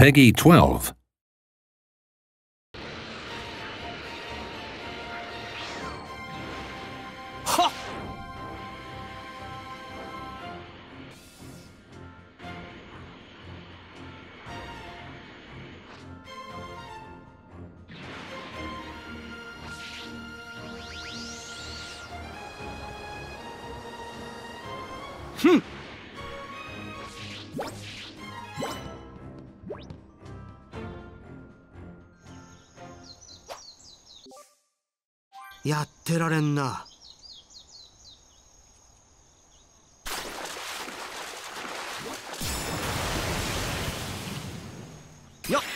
Peggy 12. Ha! Hm! やってられんな。よっ。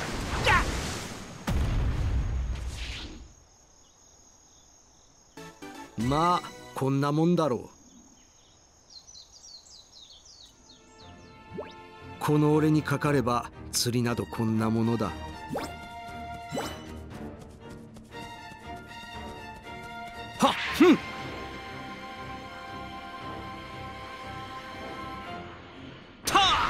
まあこんなもんだろう。この俺にかかれば釣りなどこんなものだ。はっふん。たあ。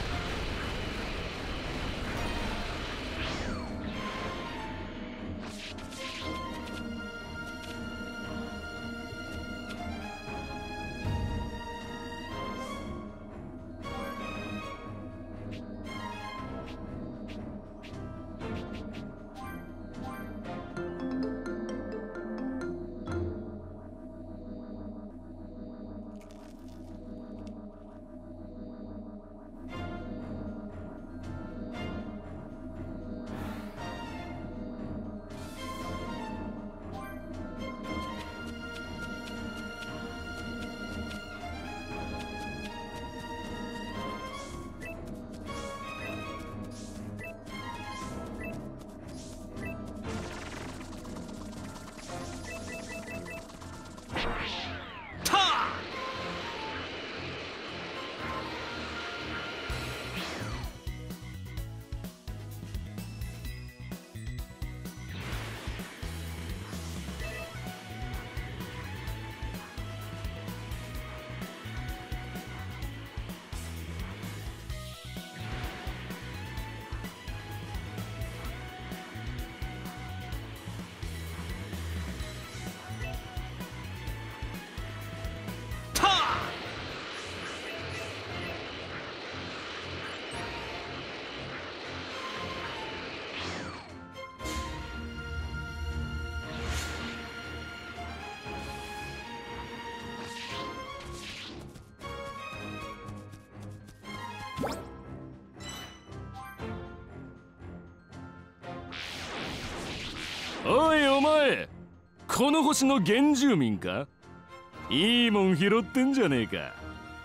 おいお前、この星の原住民か？いいもん拾ってんじゃねえか。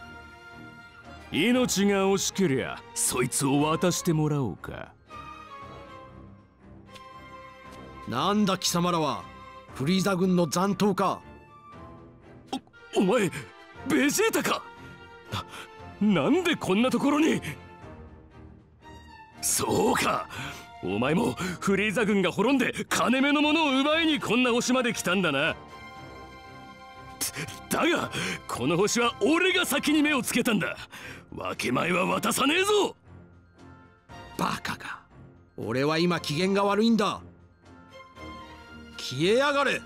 命が惜しけりゃそいつを渡してもらおうか。なんだ貴様らは、フリーザ軍の残党か？お前ベジータか？なんでこんなところに？そうか、お前もフリーザ軍が滅んで金目のものを奪いにこんな星まで来たんだな。だがこの星は俺が先に目をつけたんだ。分け前は渡さねえぞ。バカが、俺は今機嫌が悪いんだ。消えやがれ。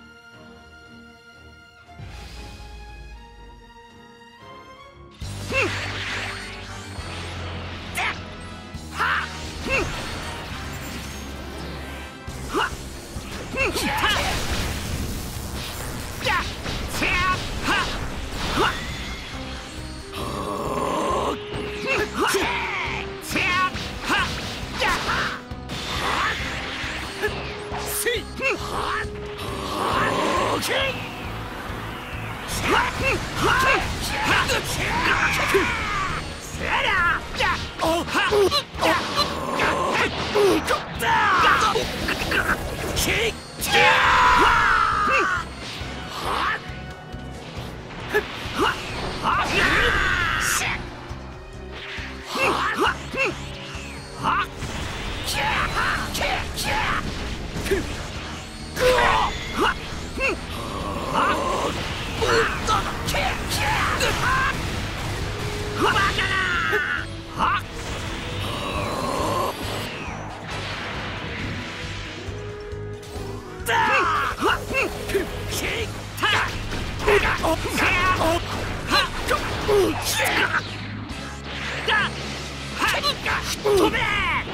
飛べ。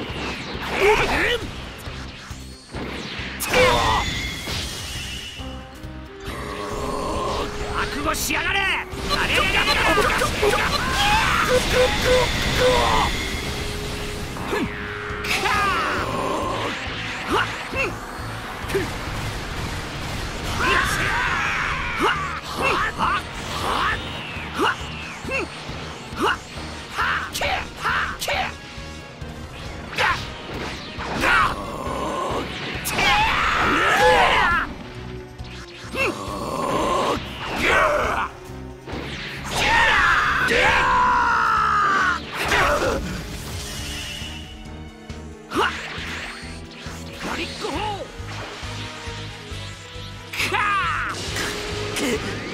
覚悟しやがれ。ガリッコホー。